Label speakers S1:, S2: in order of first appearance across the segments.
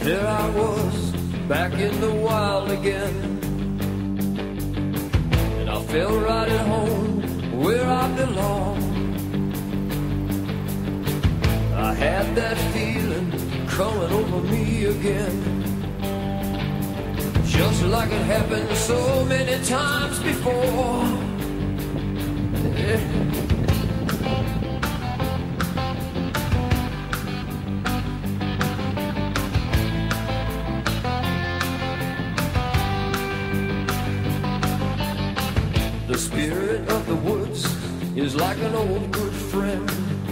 S1: There I was, back in the wild again, and I felt right at home, where I belong. I had that feeling coming over me again, just like it happened so many times before. Yeah. The spirit of the woods is like an old good friend,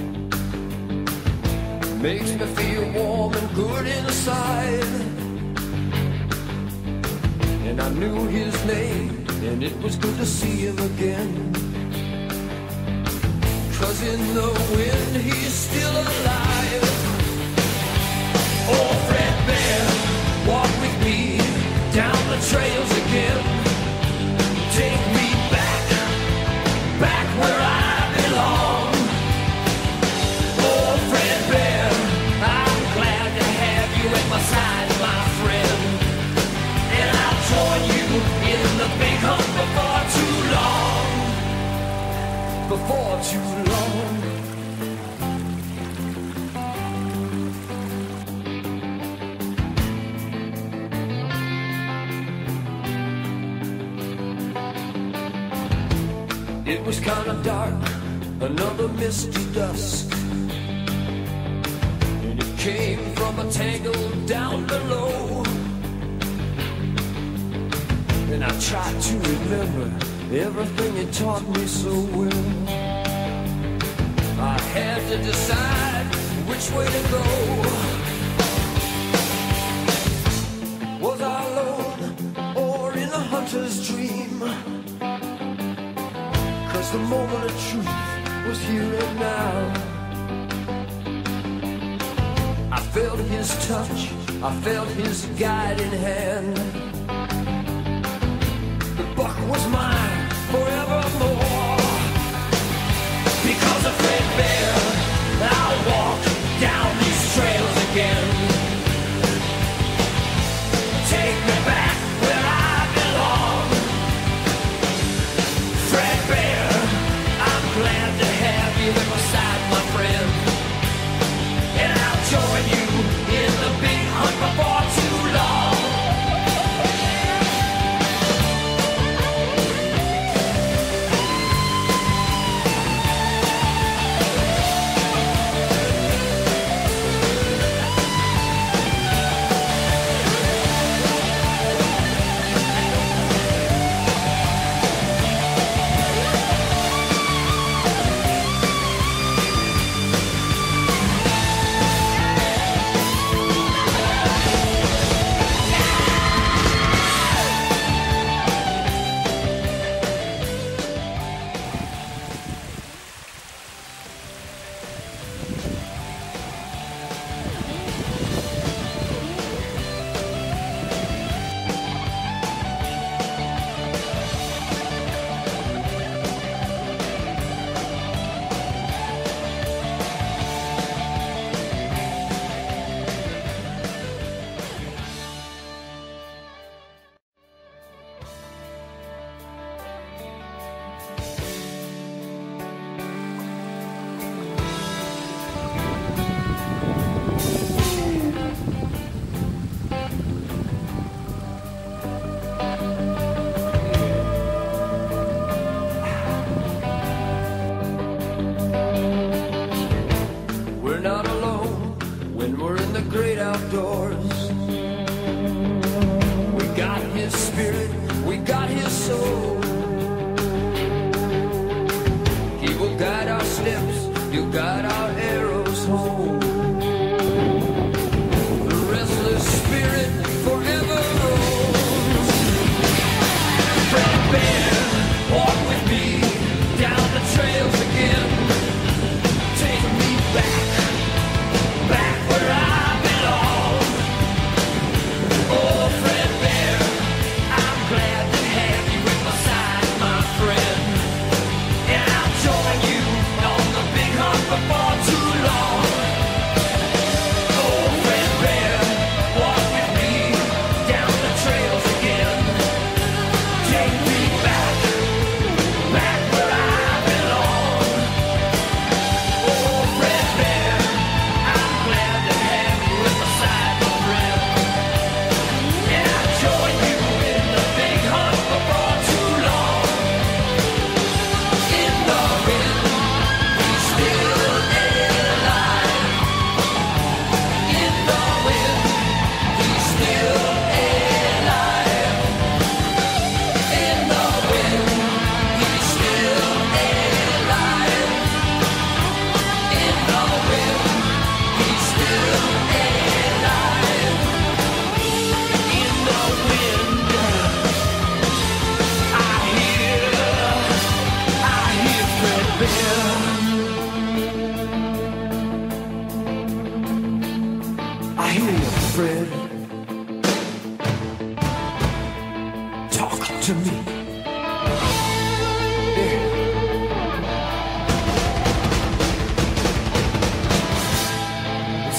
S1: makes me feel warm and good inside. And I knew his name, and it was good to see him again, 'cause in the wind he's still alive. Oh, Fred Bear, walk with me down the trails again. Take me back where I belong. Oh, Fred Bear, I'm glad to have you at my side, my friend. And I'll join you in the big hunt before too long. Before too long. It was kind of dark, another misty dusk, and it came from a tangle down below. And I tried to remember everything you taught me so well. I had to decide which way to go. Was I alone or in a hunter's dream? 'Cause the moment of truth was here and now. I felt his touch, I felt his guiding hand. The buck was mine forevermore. Because of Fred Bear, I'll walk down these trails again. Take me back where I belong. Fred Bear, I'm glad to have you at my side, my friend. And I'll join you in the big hunt before too long. Great outdoors. We got his spirit, we got his soul. He will guide our steps, he'll guide our arrows home. The restless spirit forever rolls. Fred Bear, walk with me down the trails again. Take me back where I before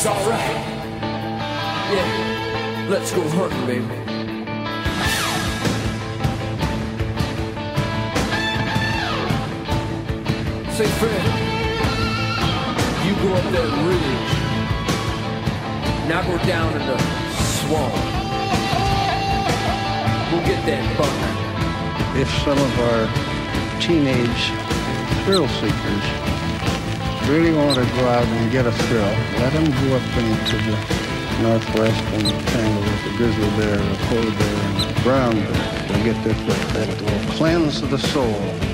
S1: It's alright. Yeah, let's go hunting, baby. Say, Fred, you go up that ridge. Now go down in the swamp. We'll get that buck.
S2: If some of our teenage thrill seekers really want to go out and get a thrill, let them go up into the northwest and tangle with the grizzly bear, the polar bear, and the brown bear. They'll get their thrill. It will cleanse the soul.